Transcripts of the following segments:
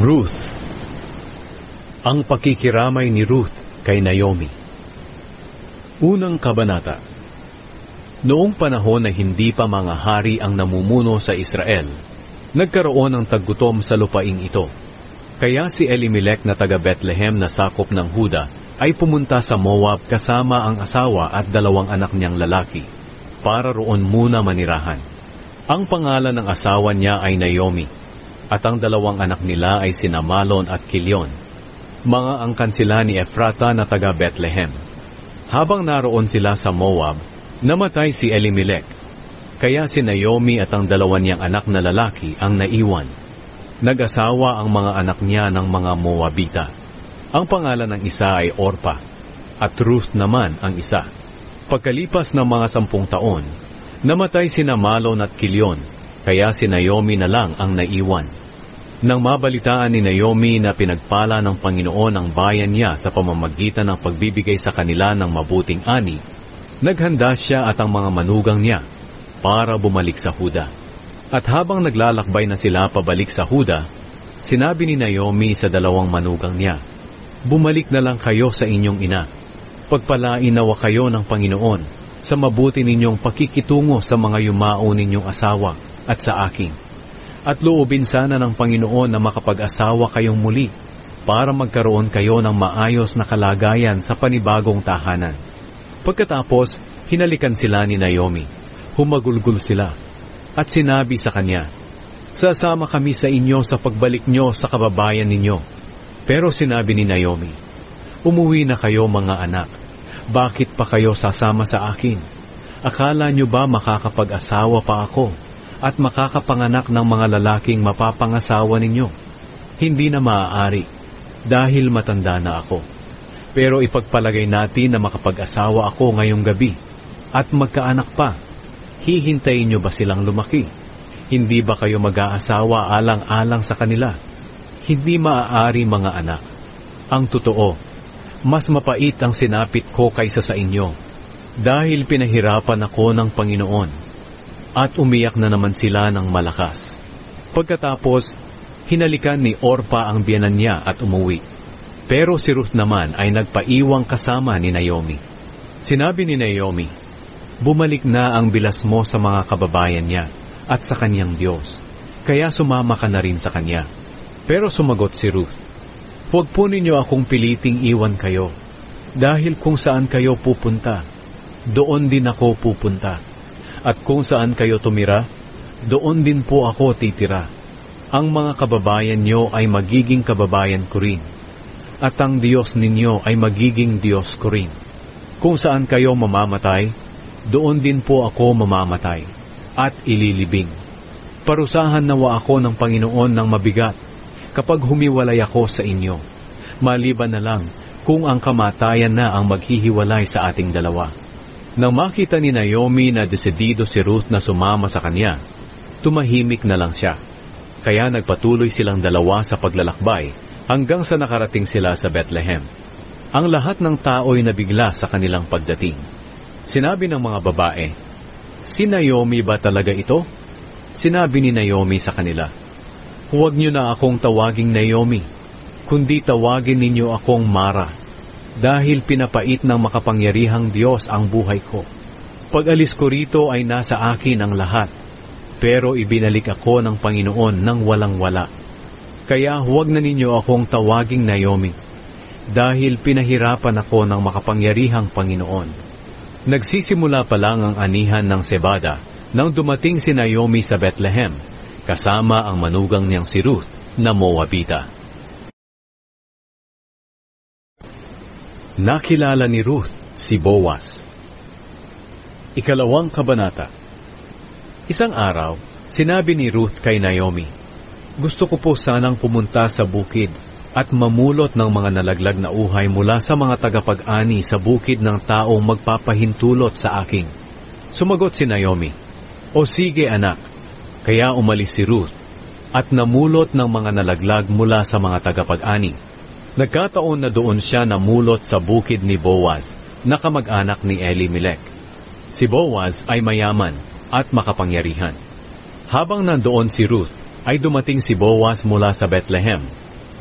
Ruth. Ang pakikiramay ni Ruth kay Naomi. Unang kabanata. Noong panahon na hindi pa mga hari ang namumuno sa Israel, nagkaroon ng taggutom sa lupaing ito. Kaya si Elimelech na taga Bethlehem na sakop ng Huda ay pumunta sa Moab kasama ang asawa at 2 anak niyang lalaki para roon muna manirahan. Ang pangalan ng asawa niya ay Naomi at ang 2 anak nila ay sina Malon at Kilion. Mga angkan sila ni Ephrata na taga Bethlehem. Habang naroon sila sa Moab, namatay si Elimelech. Kaya si Naomi at ang 2 niyang anak na lalaki ang naiwan. Nag-asawa ang mga anak niya ng mga Moabita. Ang pangalan ng isa ay Orpa, at Ruth naman ang isa. Pagkalipas ng mga 10 taon, namatay sina Malon at Kilion, kaya si Naomi na lang ang naiwan. Nang mabalitaan ni Naomi na pinagpala ng Panginoon ang bayan niya sa pamamagitan ng pagbibigay sa kanila ng mabuting ani, naghanda siya at ang mga manugang niya para bumalik sa Huda. At habang naglalakbay na sila pabalik sa Huda, sinabi ni Naomi sa 2 manugang niya, "Bumalik na lang kayo sa inyong ina. Pagpalain nawa kayo ng Panginoon sa mabuti ninyong pakikitungo sa mga yumao ninyong asawa at sa akin. At loobin sana ng Panginoon na makapag-asawa kayong muli para magkaroon kayo ng maayos na kalagayan sa panibagong tahanan." Pagkatapos, hinalikan sila ni Naomi. Humagulgol sila at sinabi sa kanya, "Sasama kami sa inyo sa pagbalik nyo sa kababayan ninyo." Pero sinabi ni Naomi, "Umuwi na kayo mga anak. Bakit pa kayo sasama sa akin? Akala nyo ba makakapag-asawa pa ako at makakapanganak ng mga lalaking mapapangasawa ninyo? Hindi na maaari, dahil matanda na ako. Pero ipagpalagay natin na makapag-asawa ako ngayong gabi at magkaanak pa. Hihintayin nyo ba silang lumaki? Hindi ba kayo mag-aasawa alang-alang sa kanila? Hindi maaari mga anak. Ang totoo, mas mapait ang sinapit ko kaysa sa inyo, dahil pinahirapan ako ng Panginoon." At umiyak na naman sila ng malakas. Pagkatapos, hinalikan ni Orpa ang biyanan niya at umuwi. Pero si Ruth naman ay nagpaiwang kasama ni Naomi. Sinabi ni Naomi, "Bumalik na ang bilas mo sa mga kababayan niya at sa kanyang Diyos, kaya sumama ka na rin sa kanya." Pero sumagot si Ruth, "Huwag po ninyo akong piliting iwan kayo, dahil kung saan kayo pupunta, doon din ako pupunta. At kung saan kayo tumira, doon din po ako titira. Ang mga kababayan nyo ay magiging kababayan ko rin, at ang Diyos ninyo ay magiging Diyos ko rin. Kung saan kayo mamamatay, doon din po ako mamamatay, at ililibing. Parusahan nawa ako ng Panginoon ng mabigat kapag humiwalay ako sa inyo, maliban na lang kung ang kamatayan na ang maghihiwalay sa ating dalawa." Nang makita ni Naomi na desidido si Ruth na sumama sa kanya, tumahimik na lang siya. Kaya nagpatuloy silang 2 sa paglalakbay hanggang sa nakarating sila sa Bethlehem. Ang lahat ng tao'y nabigla sa kanilang pagdating. Sinabi ng mga babae, "Si Naomi ba talaga ito?" Sinabi ni Naomi sa kanila, "Huwag niyo na akong tawaging Naomi, kundi tawagin ninyo akong Mara, dahil pinapait ng makapangyarihang Diyos ang buhay ko. Pag-alis ko rito ay nasa akin ang lahat, pero ibinalik ako ng Panginoon ng walang-wala. Kaya huwag na ninyo akong tawaging Naomi, dahil pinahirapan ako ng makapangyarihang Panginoon." Nagsisimula pa lang ang anihan ng sebada nang dumating si Naomi sa Bethlehem, kasama ang manugang niyang si Ruth na Moabita. Nakilala ni Ruth si Boaz. 2 kabanata. Isang araw, sinabi ni Ruth kay Naomi, "Gusto ko po sanang pumunta sa bukid at mamulot ng mga nalaglag na uhay mula sa mga tagapag-ani sa bukid ng taong magpapahintulot sa akin." Sumagot si Naomi, "O sige anak." Kaya umalis si Ruth at namulot ng mga nalaglag mula sa mga tagapag-ani. Nagkataon na doon siya namulot sa bukid ni Boaz, na kamag-anak ni Elimelech. Si Boaz ay mayaman at makapangyarihan. Habang nandoon si Ruth, ay dumating si Boaz mula sa Bethlehem,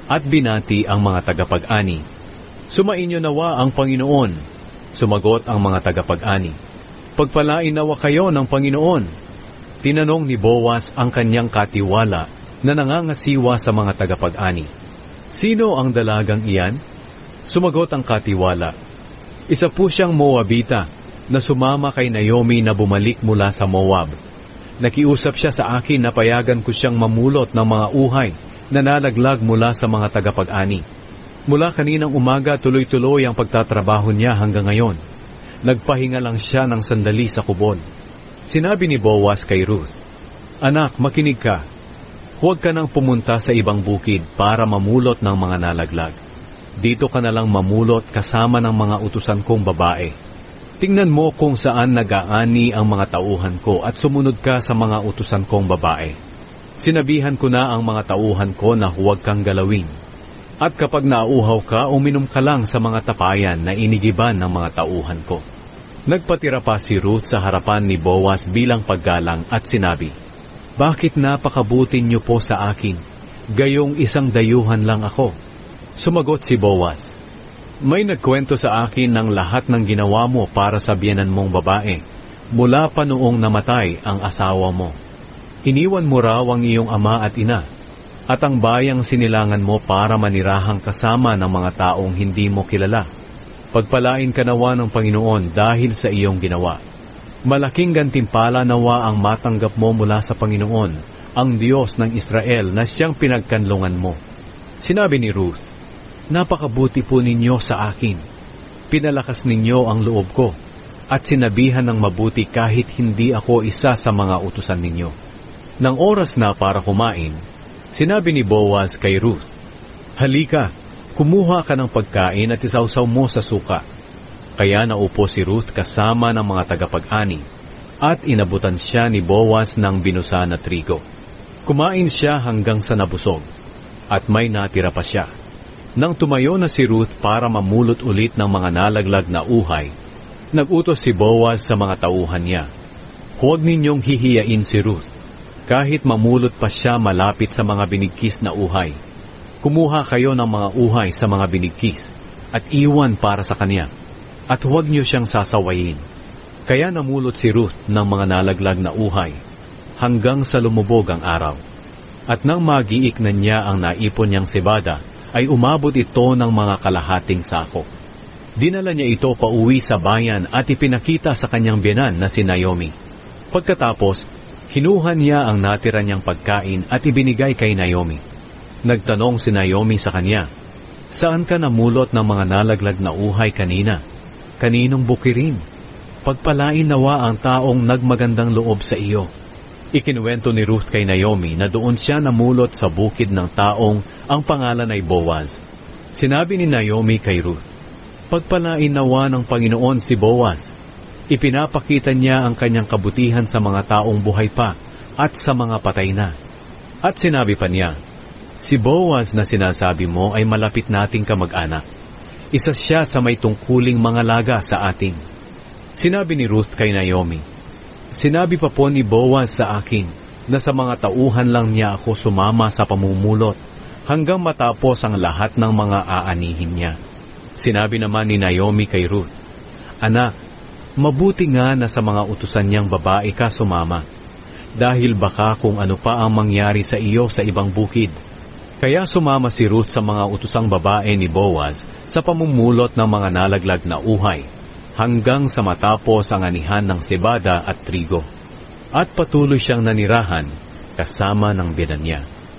at binati ang mga tagapag-ani. Sumainyo nawa ang Panginoon. Sumagot ang mga tagapag-ani. Pagpalain nawa kayo ng Panginoon. Tinanong ni Boaz ang kanyang katiwala na nangangasiwa sa mga tagapag-ani. Sino ang dalagang iyan? Sumagot ang katiwala. Isa po siyang Moabita na sumama kay Naomi na bumalik mula sa Moab. Nakiusap siya sa akin na payagan ko siyang mamulot ng mga uhay na nalaglag mula sa mga tagapag-ani. Mula kaninang umaga tuloy-tuloy ang pagtatrabaho niya hanggang ngayon. Nagpahinga lang siya ng sandali sa kubon. Sinabi ni Boaz kay Ruth, "Anak, makinig ka. Huwag ka nang pumunta sa ibang bukid para mamulot ng mga nalaglag. Dito ka na lang mamulot kasama ng mga utusan kong babae. Tingnan mo kung saan nag-aani ang mga tauhan ko at sumunod ka sa mga utusan kong babae. Sinabihan ko na ang mga tauhan ko na huwag kang galawin. At kapag nauuhaw ka, uminom ka lang sa mga tapayan na inigiban ng mga tauhan ko." Nagpatira pa si Ruth sa harapan ni Boaz bilang paggalang at sinabi, "Bakit napakabuti niyo po sa akin? Gayong isang dayuhan lang ako." Sumagot si Boaz, "May nagkwento sa akin ng lahat ng ginawa mo para sa biyenan mong babae, mula pa noong namatay ang asawa mo. Iniwan mo raw ang iyong ama at ina, at ang bayang sinilangan mo para manirahang kasama ng mga taong hindi mo kilala. Pagpalain ka nawa ng Panginoon dahil sa iyong ginawa. Malaking gantimpala nawa ang matanggap mo mula sa Panginoon, ang Diyos ng Israel na siyang pinagkanlungan mo." Sinabi ni Ruth, "Napakabuti po ninyo sa akin. Pinalakas ninyo ang loob ko, at sinabihan ng mabuti kahit hindi ako isa sa mga utusan ninyo." Nang oras na para kumain, sinabi ni Boaz kay Ruth, "Halika, kumuha ka ng pagkain at isawsaw mo sa suka." Kaya naupo si Ruth kasama ng mga tagapag-ani, at inabutan siya ni Boaz ng binusa na trigo. Kumain siya hanggang sa nabusog, at may natira pa siya. Nang tumayo na si Ruth para mamulot ulit ng mga nalaglag na uhay, nag-utos si Boaz sa mga tauhan niya, "Huwag ninyong hihiyain si Ruth. Kahit mamulot pa siya malapit sa mga binigkis na uhay. Kumuha kayo ng mga uhay sa mga binigkis at iwan para sa kanya, at huwag niyo siyang sasawayin." Kaya namulot si Ruth ng mga nalaglag na uhay hanggang sa lumubog ang araw. At nang magiik na niya ang naipon niyang sibada, ay umabot ito ng mga kalahating sako. Dinala niya ito pauwi sa bayan at ipinakita sa kanyang biyenan na si Naomi. Pagkatapos, kinuha niya ang natira niyang pagkain at ibinigay kay Naomi. Nagtanong si Naomi sa kanya, "Saan ka namulot ng mga nalaglag na uhay kanina? Kaninong bukirin? Pagpalain nawa ang taong nagmagandang loob sa iyo." Ikinuwento ni Ruth kay Naomi na doon siya namulot sa bukid ng taong ang pangalan ay Boaz. Sinabi ni Naomi kay Ruth, "Pagpalain nawa ng Panginoon si Boaz." Ipinapakita niya ang kanyang kabutihan sa mga taong buhay pa at sa mga patay na. At sinabi pa niya, "Si Boaz na sinasabi mo ay malapit nating kamag-anak. Isa siya sa may tungkuling mga laga sa atin." Sinabi ni Ruth kay Naomi, "Sinabi pa po ni Boaz sa akin na sa mga tauhan lang niya ako sumama sa pamumulot hanggang matapos ang lahat ng mga aanihin niya." Sinabi naman ni Naomi kay Ruth, "Anak, mabuti nga na sa mga utusan niyang babae ka sumama, dahil baka kung ano pa ang mangyari sa iyo sa ibang bukid." Kaya sumama si Ruth sa mga utusang babae ni Boaz sa pamumulot ng mga nalaglag na uhay, hanggang sa matapos ang anihan ng sibada at trigo. At patuloy siyang nanirahan kasama ng biyenan niya.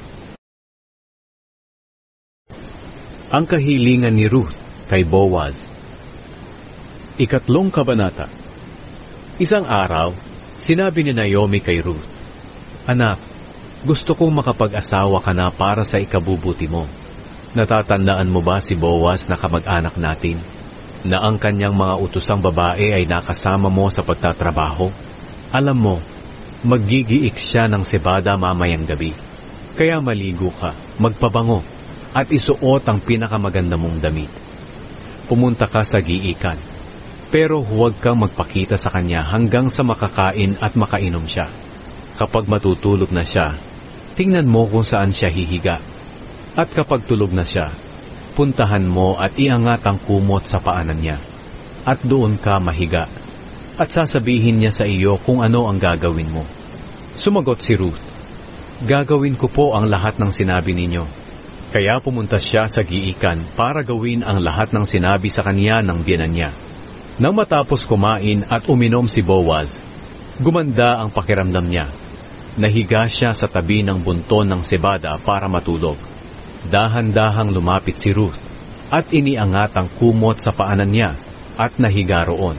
Ang kahilingan ni Ruth kay Boaz. Ikatlong kabanata. Isang araw, sinabi ni Naomi kay Ruth, "Anak, gusto kong makapag-asawa ka na para sa ikabubuti mo. Natatandaan mo ba si Boaz na kamag-anak natin, na ang kanyang mga utusang babae ay nakasama mo sa pagtatrabaho? Alam mo, maggigiik siya ng sibada mamayang gabi. Kaya maligo ka, magpabango, at isuot ang pinakamaganda mong damit. Pumunta ka sa giikan, pero huwag kang magpakita sa kanya hanggang sa makakain at makainom siya. Kapag matutulog na siya, tingnan mo kung saan siya hihiga. At kapag tulog na siya, puntahan mo at iangat ang kumot sa paanan niya. At doon ka mahiga. At sasabihin niya sa iyo kung ano ang gagawin mo. Sumagot si Ruth, "Gagawin ko po ang lahat ng sinabi ninyo." Kaya pumunta siya sa giikan para gawin ang lahat ng sinabi sa kanya ng biyenan niya. Nang matapos kumain at uminom si Boaz, gumanda ang pakiramdam niya. Nahiga siya sa tabi ng bunton ng sebada para matulog. Dahan-dahang lumapit si Ruth at iniangat ang kumot sa paanan niya at nahiga roon.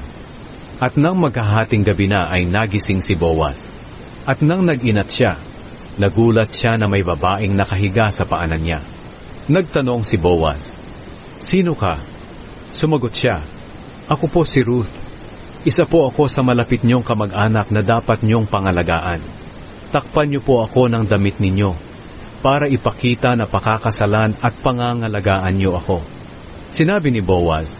At nang magkahating gabi na ay nagising si Boaz. At nang nag-inat siya, nagulat siya na may babaeng nakahiga sa paanan niya. Nagtanong si Boaz, "Sino ka?" Sumagot siya, "Ako po si Ruth. Isa po ako sa malapit niyong kamag-anak na dapat niyong pangalagaan. Takpan niyo po ako ng damit ninyo para ipakita na pakakasalan at pangangalagaan niyo ako." Sinabi ni Boaz,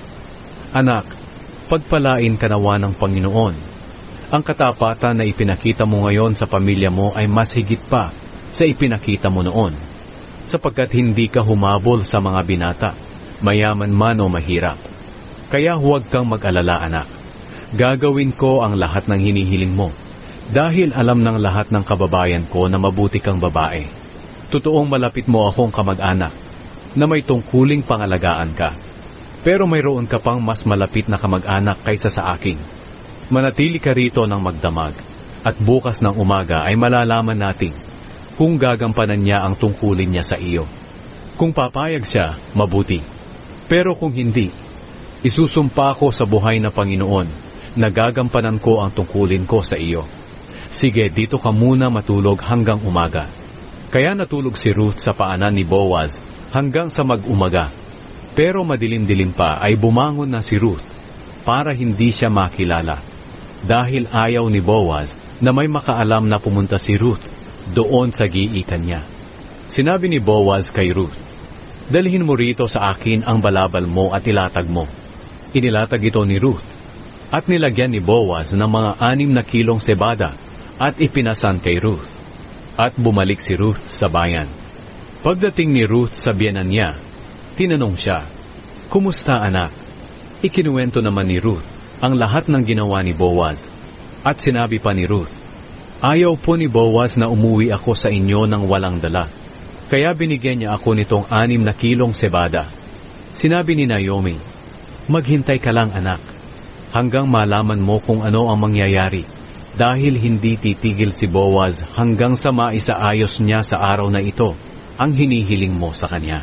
"Anak, pagpalain ka nawa ng Panginoon. Ang katapatan na ipinakita mo ngayon sa pamilya mo ay mas higit pa sa ipinakita mo noon, sapagkat hindi ka humabol sa mga binata, mayaman man o mahirap. Kaya huwag kang mag-alala, anak. Gagawin ko ang lahat ng hinihiling mo, dahil alam ng lahat ng kababayan ko na mabuti kang babae. Totoong malapit mo akong kamag-anak, na may tungkuling pangalagaan ka. Pero mayroon ka pang mas malapit na kamag-anak kaysa sa akin. Manatili ka rito ng magdamag, at bukas ng umaga ay malalaman natin kung gagampanan niya ang tungkulin niya sa iyo. Kung papayag siya, mabuti. Pero kung hindi, isusumpa ko sa buhay na Panginoon na gagampanan ko ang tungkulin ko sa iyo. Sige, dito ka muna matulog hanggang umaga." Kaya natulog si Ruth sa paanan ni Boaz hanggang sa mag-umaga. Pero madilim-dilim pa ay bumangon na si Ruth para hindi siya makilala, dahil ayaw ni Boaz na may makaalam na pumunta si Ruth doon sa giikan niya. Sinabi ni Boaz kay Ruth, "Dalhin mo rito sa akin ang balabal mo at ilatag mo." Inilatag ito ni Ruth at nilagyan ni Boaz ng mga 6 na kilong sebada at ipinasan kay Ruth. At bumalik si Ruth sa bayan. Pagdating ni Ruth sa biyenan niya, tinanong siya, "Kumusta, anak?" Ikinuwento naman ni Ruth ang lahat ng ginawa ni Boaz. At sinabi pa ni Ruth, "Ayaw po ni Boaz na umuwi ako sa inyo ng walang dala. Kaya binigyan niya ako nitong 6 na kilong sebada." Sinabi ni Naomi, "Maghintay ka lang, anak, hanggang malaman mo kung ano ang mangyayari, dahil hindi titigil si Boaz hanggang sa maisaayos niya sa araw na ito ang hinihiling mo sa kanya."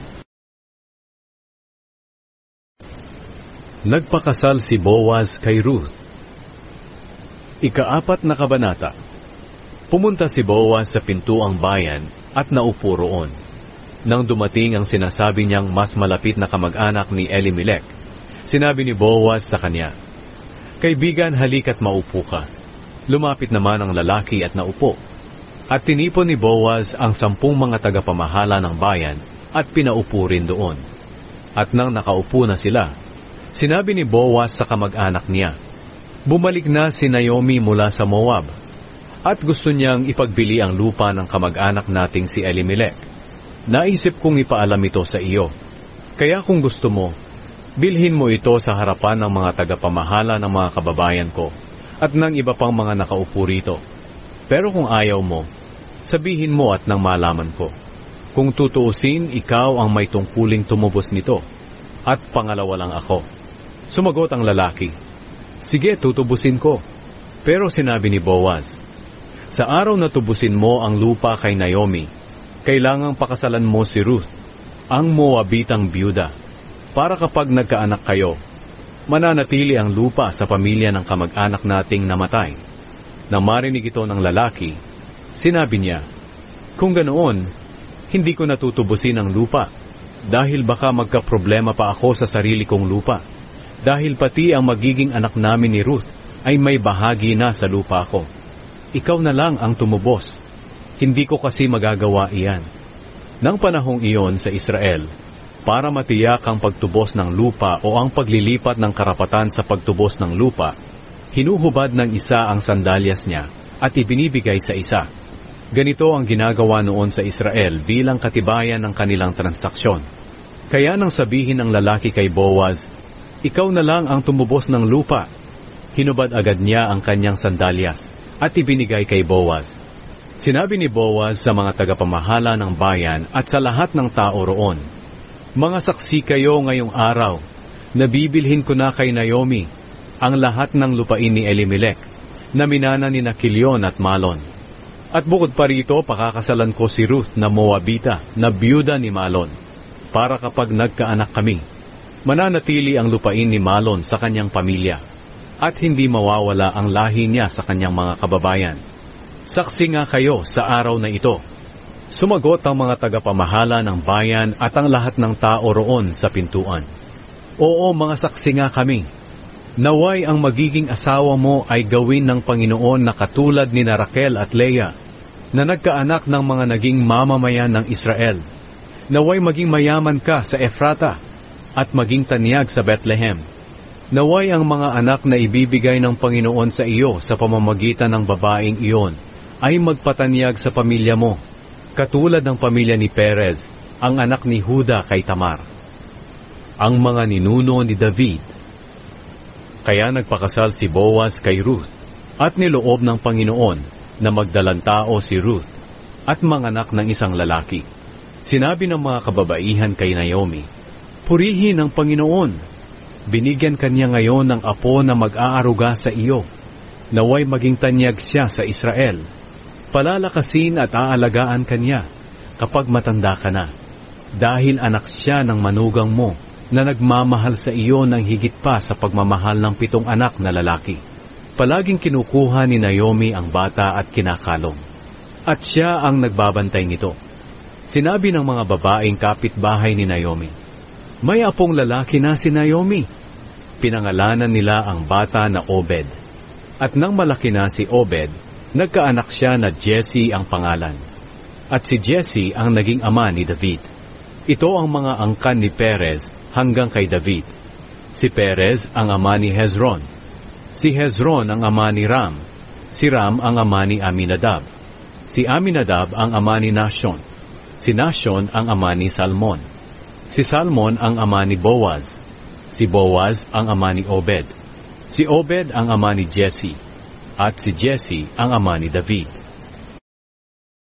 Nagpakasal si Boaz kay Ruth. Ika-4 na kabanata. Pumunta si Boaz sa pintuang bayan at naupo roon. Nang dumating ang sinasabi niyang mas malapit na kamag-anak ni Elimelech, sinabi ni Boaz sa kanya, "Kaibigan, halika't maupo ka." Lumapit naman ang lalaki at naupo. At tinipon ni Boaz ang 10 mga tagapamahala ng bayan at pinaupo rin doon. At nang nakaupo na sila, sinabi ni Boaz sa kamag-anak niya, "Bumalik na si Naomi mula sa Moab, at gusto niyang ipagbili ang lupa ng kamag-anak nating si Elimelech. Naisip kong ipaalam ito sa iyo. Kaya kung gusto mo, bilhin mo ito sa harapan ng mga tagapamahala ng mga kababayan ko at ng iba pang mga nakaupo rito. Pero kung ayaw mo, sabihin mo at nang malaman ko. Kung tutuusin, ikaw ang may tungkuling tumubos nito, at pangalawa lang ako." Sumagot ang lalaki, "Sige, tutubusin ko." Pero sinabi ni Boaz, "Sa araw na tubusin mo ang lupa kay Naomi, kailangang pakasalan mo si Ruth, ang Moabitang byuda, para kapag nagkaanak kayo, mananatili ang lupa sa pamilya ng kamag-anak nating namatay." Nang marinig ito ng lalaki, sinabi niya, "Kung ganoon, hindi ko natutubusin ang lupa, dahil baka magkaproblema pa ako sa sarili kong lupa, dahil pati ang magiging anak namin ni Ruth ay may bahagi na sa lupa ko. Ikaw na lang ang tumubos. Hindi ko kasi magagawa iyan." Nang panahong iyon sa Israel, para matiyak ang pagtubos ng lupa o ang paglilipat ng karapatan sa pagtubos ng lupa, hinuhubad ng isa ang sandalyas niya at ibinibigay sa isa. Ganito ang ginagawa noon sa Israel bilang katibayan ng kanilang transaksyon. Kaya nang sabihin ng lalaki kay Boaz, "Ikaw na lang ang tumubos ng lupa," hinubad agad niya ang kanyang sandalyas at ibinigay kay Boaz. Sinabi ni Boaz sa mga tagapamahala ng bayan at sa lahat ng tao roon, "Mga saksi kayo ngayong araw, nabibilhin ko na kay Naomi ang lahat ng lupain ni Elimelech na minana ni Kilyon at Malon. At bukod pa rito, pakakasalan ko si Ruth na Moabita na biyuda ni Malon, para kapag nagkaanak kami, mananatili ang lupain ni Malon sa kanyang pamilya, at hindi mawawala ang lahi niya sa kanyang mga kababayan. Saksi nga kayo sa araw na ito." Sumagot ang mga tagapamahala ng bayan at ang lahat ng tao roon sa pintuan, "Oo, mga saksi nga kami. Naway ang magiging asawa mo ay gawin ng Panginoon na katulad ni Raquel at Leah, na nagkaanak ng mga naging mamamayan ng Israel. Naway maging mayaman ka sa Ephrata at maging tanyag sa Bethlehem. Naway ang mga anak na ibibigay ng Panginoon sa iyo sa pamamagitan ng babaeng iyon ay magpatanyag sa pamilya mo, katulad ng pamilya ni Perez, ang anak ni Juda kay Tamar." Ang mga ninuno ni David. Kaya nagpakasal si Boaz kay Ruth, at niloob ng Panginoon na magdalang tao si Ruth at manganak ng isang lalaki. Sinabi ng mga kababaihan kay Naomi, "Purihin ang Panginoon. Binigyan kanya ngayon ng apo na mag-aaruga sa iyo. Naway maging tanyag siya sa Israel. Palalakasin at aalagaan kanya kapag matanda ka na, dahil anak siya ng manugang mo na nagmamahal sa iyo ng higit pa sa pagmamahal ng 7 anak na lalaki." Palaging kinukuha ni Naomi ang bata at kinakalong, at siya ang nagbabantay nito. Sinabi ng mga babaeng kapitbahay ni Naomi, "May apong lalaki na si Naomi." Pinangalanan nila ang bata na Obed. At nang malaki na si Obed, nagkaanak siya na Jesse ang pangalan. At si Jesse ang naging ama ni David. Ito ang mga angkan ni Perez hanggang kay David. Si Perez ang ama ni Hezron. Si Hezron ang ama ni Ram. Si Ram ang ama ni Aminadab. Si Aminadab ang ama ni Nashon. Si Nashon ang ama ni Salmon. Si Salmon ang ama ni Boaz. Si Boaz ang ama ni Obed. Si Obed ang ama ni Jesse. At si Jesse ang ama ni David.